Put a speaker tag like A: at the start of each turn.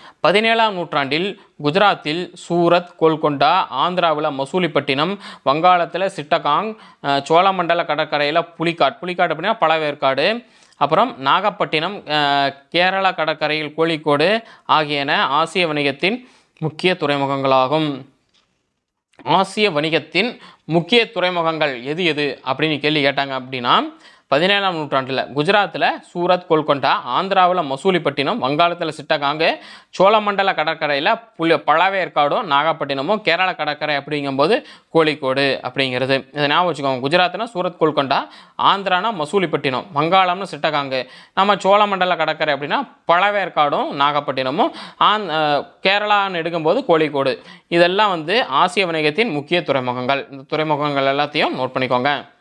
A: 17ஆம் நூற்றாண்டில் குஜராத்தில் சூரத், கோல்கொண்டா, ஆந்திராவில் மசூலிப்பட்டினம், வங்காளத்தில் சிட்டகாங், சோழமண்டல கடற்கரையில் புலிக்காட் அப்படின்னா பழவேற்காடு, அப்புறம் நாகப்பட்டினம், கேரளா கடற்கரையில் கோழிக்கோடு ஆகியன ஆசிய வணிகத்தின் முக்கிய துறைமுகங்களாகும். ஆசிய வணிகத்தின் முக்கிய துறைமுகங்கள் எது எது அப்படின்னு கேள்வி கேட்டாங்க அப்படின்னா 17ஆம் நூற்றாண்டில் குஜராத்தில் சூரத், கோல்கொண்டா, ஆந்திராவில் மசூலிப்பட்டினம், வங்காளத்தில் சிட்டகாங்கு, சோழமண்டல கடற்கரையில் பழவேற்காடும் நாகப்பட்டினமும், கேரளா கடற்கரை அப்படிங்கும்போது கோழிக்கோடு அப்படிங்கிறது. இதை ஞாபகம் வச்சுக்கோங்க. குஜராத்னா சூரத், கோல்கொண்டா, ஆந்திரானா மசூலிப்பட்டினம், வங்காளம்னு சிட்டகாங்கு, நம்ம சோழமண்டல கடற்கரை அப்படின்னா பழவேற்காடும் நாகப்பட்டினமும், கேரளான்னு எடுக்கும்போது கோழிக்கோடு. இதெல்லாம் ஆசிய வணிகத்தின் முக்கிய துறைமுகங்கள். இந்த துறைமுகங்கள் எல்லாத்தையும் நோட் பண்ணிக்கோங்க.